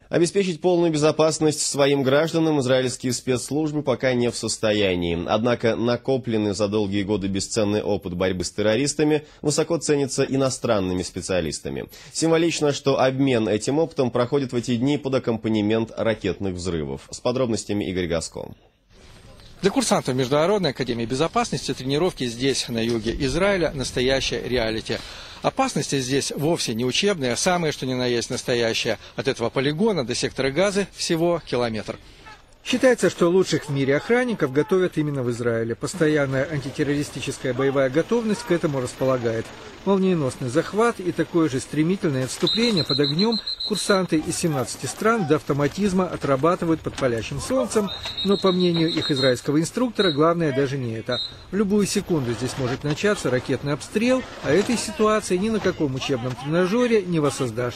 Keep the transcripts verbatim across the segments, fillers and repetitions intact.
Обеспечить полную безопасность своим гражданам израильские спецслужбы пока не в состоянии. Однако накопленный за долгие годы бесценный опыт борьбы с террористами высоко ценится иностранными специалистами. Символично, что обмен этим опытом проходит в эти дни под аккомпанемент ракетных взрывов. С подробностями Игорь Гаско. Для курсантов Международной академии безопасности тренировки здесь, на юге Израиля, настоящее реалити. Опасности здесь вовсе не учебные, а самое что ни на есть настоящее. От этого полигона до сектора Газы всего километр. Считается, что лучших в мире охранников готовят именно в Израиле. Постоянная антитеррористическая боевая готовность к этому располагает. Молниеносный захват и такое же стремительное отступление под огнем курсанты из семнадцати стран до автоматизма отрабатывают под палящим солнцем, но, по мнению их израильского инструктора, главное даже не это. В любую секунду здесь может начаться ракетный обстрел, а этой ситуации ни на каком учебном тренажере не воссоздашь.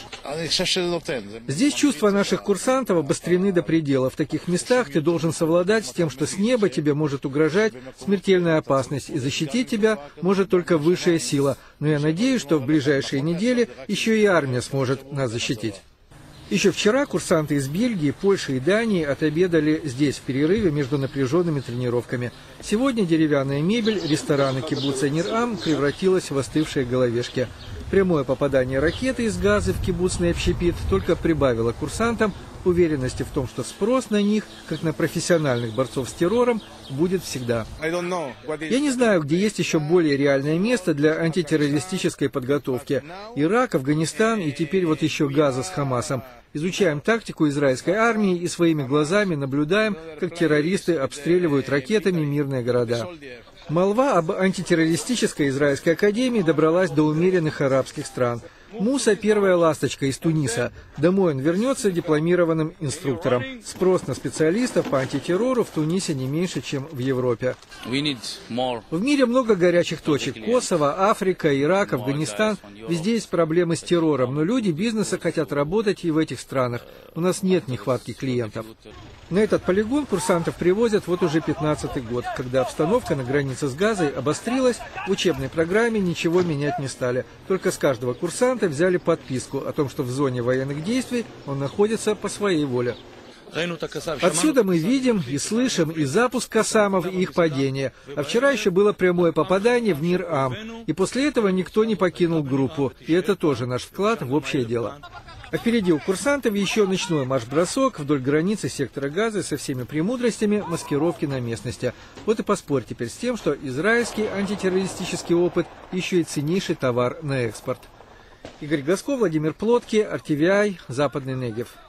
Здесь чувства наших курсантов обострены до предела. В таких местах ты должен совладать с тем, что с неба тебе может угрожать смертельная опасность, и защитить тебя может только высшая сила. Но я надеюсь, что в ближайшие недели еще и армия сможет нас защитить. Еще вчера курсанты из Бельгии, Польши и Дании отобедали здесь в перерыве между напряженными тренировками. Сегодня деревянная мебель ресторана кибуца Нир-Ам превратилась в остывшие головешки. Прямое попадание ракеты из Газы в кибуцный общепит только прибавило курсантам уверенности в том, что спрос на них, как на профессиональных борцов с террором, будет всегда. Я не знаю, где есть еще более реальное место для антитеррористической подготовки. Ирак, Афганистан и теперь вот еще Газа с Хамасом. Изучаем тактику израильской армии и своими глазами наблюдаем, как террористы обстреливают ракетами мирные города. Молва об антитеррористической израильской академии добралась до умеренных арабских стран. Муса – первая ласточка из Туниса. Домой он вернется дипломированным инструктором. Спрос на специалистов по антитеррору в Тунисе не меньше, чем в Европе. В мире много горячих точек. Косово, Африка, Ирак, Афганистан. Везде есть проблемы с террором, но люди бизнеса хотят работать и в этих странах. У нас нет нехватки клиентов. На этот полигон курсантов привозят вот уже пятнадцатый год. Когда обстановка на границе с Газой обострилась, в учебной программе ничего менять не стали. Только с каждого курсанта взяли подписку о том, что в зоне военных действий он находится по своей воле. Отсюда мы видим и слышим и запуск «Кассамов», и их падение. А вчера еще было прямое попадание в Нир-Ам. И после этого никто не покинул группу. И это тоже наш вклад в общее дело. А впереди у курсантов еще ночной марш-бросок вдоль границы сектора Газы со всеми премудростями маскировки на местности. Вот и поспорь теперь с тем, что израильский антитеррористический опыт еще и ценнейший товар на экспорт. Игорь Гаско, Владимир Плотки, ар ти ви ай, Западный Негев.